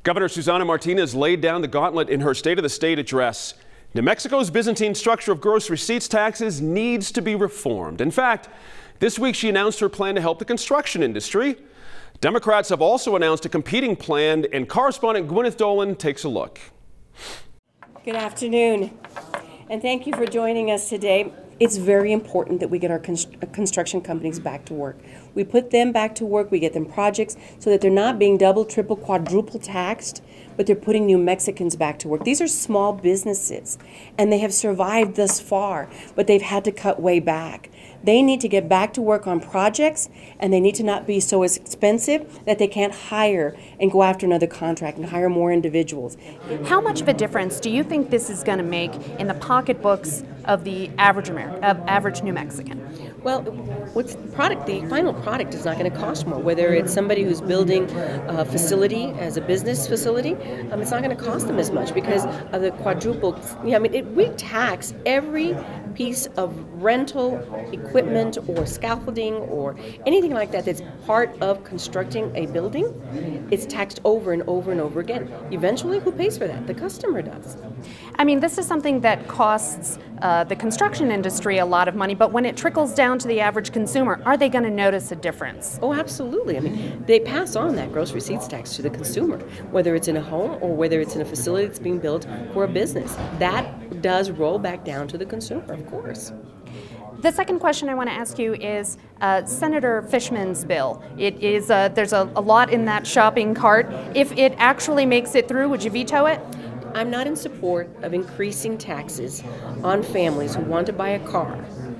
Governor Susan Martinez laid down the gauntlet in her State of the State address. New Mexico's Byzantine structure of gross receipts taxes needs to be reformed. In fact, this week she announced her plan to help the construction industry. Democrats have also announced a competing plan, and correspondent Gwyneth Doland takes a look. Good afternoon, and thank you for joining us today. It's very important that we get our construction companies back to work. We put them back to work, we get them projects so that they're not being double, triple, quadruple taxed, but they're putting New Mexicans back to work. These are small businesses, and they have survived thus far, but they've had to cut way back. They need to get back to work on projects, and they need to not be so expensive that they can't hire and go after another contract and hire more individuals. How much of a difference do you think this is going to make in the pocketbooks of the average New Mexican? Well, the final product is not going to cost more. Whether it's somebody who's building a facility as a business facility, it's not going to cost them as much because of the quadruple. We tax every piece of rental equipment or scaffolding or anything like that that's part of constructing a building. It's taxed over and over and over again. Eventually, who pays for that? The customer does. This is something that costs the construction industry a lot of money, but when it trickles down to the average consumer, are they going to notice a difference? Oh, absolutely. They pass on that gross receipts tax to the consumer, whether it's in a home or whether it's in a facility that's being built for a business. That does roll back down to the consumer, of course. The second question I want to ask you is Senator Fishman's bill. It is there's a lot in that shopping cart. If it actually makes it through, would you veto it? I'm not in support of increasing taxes on families who want to buy a car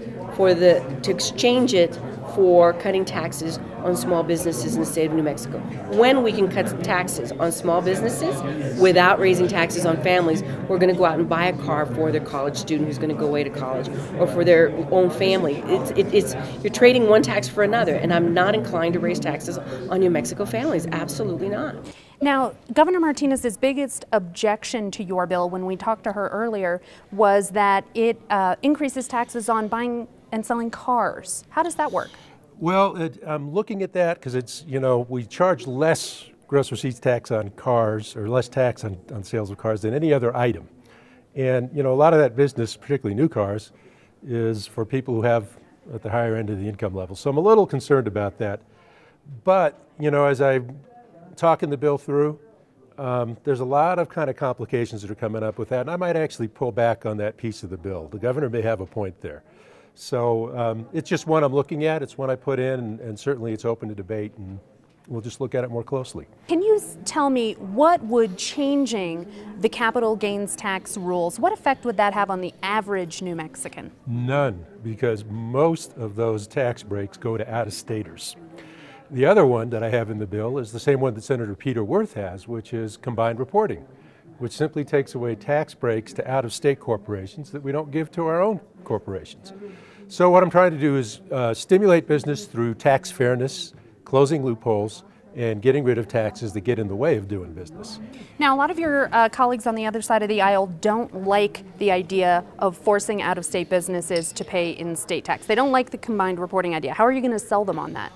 to exchange it for cutting taxes on small businesses in the state of New Mexico. When we can cut taxes on small businesses without raising taxes on families, we're going to go out and buy a car for their college student who's going to go away to college or for their own family. You're trading one tax for another, and I'm not inclined to raise taxes on New Mexico families. Absolutely not. Now, Governor Martinez's biggest objection to your bill when we talked to her earlier was that it increases taxes on buying and selling cars. How does that work? Well, I'm looking at that because it's, we charge less gross receipts tax on cars or less tax on sales of cars than any other item. And, a lot of that business, particularly new cars, is for people who have at the higher end of the income level. So I'm a little concerned about that. But, as I'm talking the bill through, there's a lot of kind of complications that are coming up with that. And I might actually pull back on that piece of the bill. The governor may have a point there. So it's just one I'm looking at. It's one I put in, and certainly it's open to debate, and we'll just look at it more closely. Can you tell me what would changing the capital gains tax rules, what effect would that have on the average New Mexican? None, because most of those tax breaks go to out-of-staters. The other one that I have in the bill is the same one that Senator Peter Wirth has, which is combined reporting, which simply takes away tax breaks to out-of-state corporations that we don't give to our own corporations. So what I'm trying to do is stimulate business through tax fairness, closing loopholes, and getting rid of taxes that get in the way of doing business. Now, a lot of your colleagues on the other side of the aisle don't like the idea of forcing out-of-state businesses to pay in-state tax. They don't like the combined reporting idea. How are you going to sell them on that?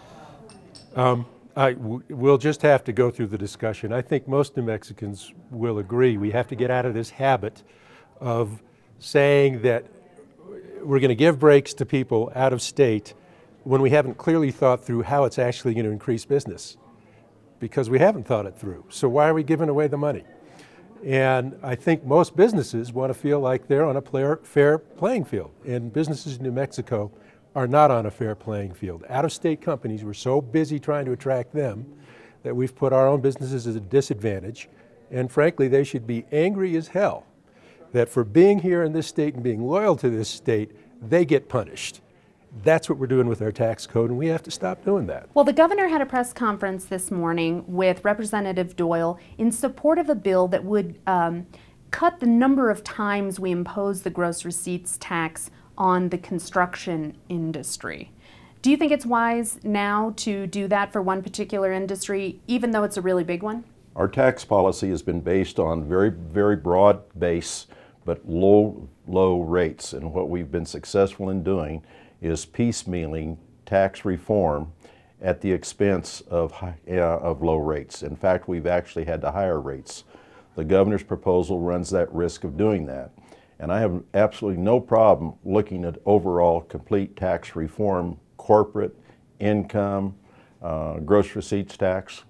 We'll just have to go through the discussion. I think most New Mexicans will agree. We have to get out of this habit of saying that we're going to give breaks to people out of state when we haven't clearly thought through how it's actually going to increase business, because we haven't thought it through. So why are we giving away the money? And I think most businesses want to feel like they're on a fair playing field, and businesses in New Mexico are not on a fair playing field. Out-of-state companies, we're so busy trying to attract them that we've put our own businesses at a disadvantage, and frankly, they should be angry as hell that for being here in this state and being loyal to this state, they get punished. That's what we're doing with our tax code, and we have to stop doing that. Well, the governor had a press conference this morning with Representative Doyle in support of a bill that would cut the number of times we impose the gross receipts tax on the construction industry. Do you think it's wise now to do that for one particular industry, even though it's a really big one? Our tax policy has been based on very, very broad base, but low rates. And what we've been successful in doing is piecemealing tax reform at the expense of low rates. In fact, we've actually had to higher rates. The governor's proposal runs that risk of doing that. And I have absolutely no problem looking at overall complete tax reform, corporate, income, gross receipts tax.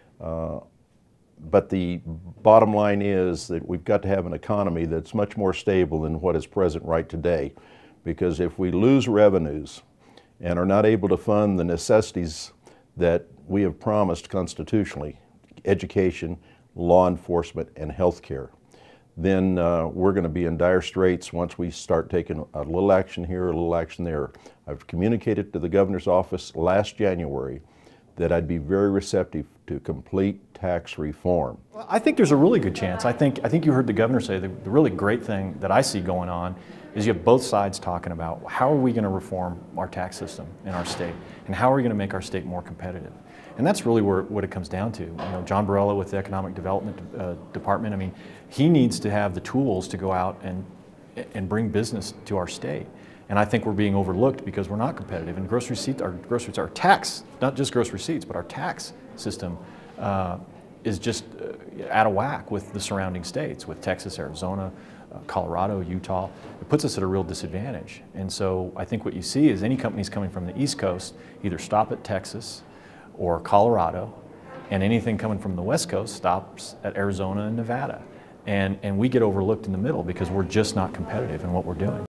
But the bottom line is that we've got to have an economy that's much more stable than what is present right today. Because if we lose revenues and are not able to fund the necessities that we have promised constitutionally, education, law enforcement, and health care, then we're going to be in dire straits once we start taking a little action here, a little action there. I've communicated to the governor's office last January that I'd be very receptive to complete tax reform. Well, I think there's a really good chance. I think you heard the governor say the really great thing that I see going on is you have both sides talking about how are we going to reform our tax system in our state and how are we going to make our state more competitive. And that's really what it comes down to. You know, John Barella with the Economic Development Department, I mean, he needs to have the tools to go out and bring business to our state. And I think we're being overlooked because we're not competitive. And gross receipts, our tax, not just gross receipts, but our tax system is just out of whack with the surrounding states, with Texas, Arizona, Colorado, Utah. It puts us at a real disadvantage. And so I think what you see is any companies coming from the East Coast either stop at Texas or Colorado, and anything coming from the West Coast stops at Arizona and Nevada. And we get overlooked in the middle because we're just not competitive in what we're doing.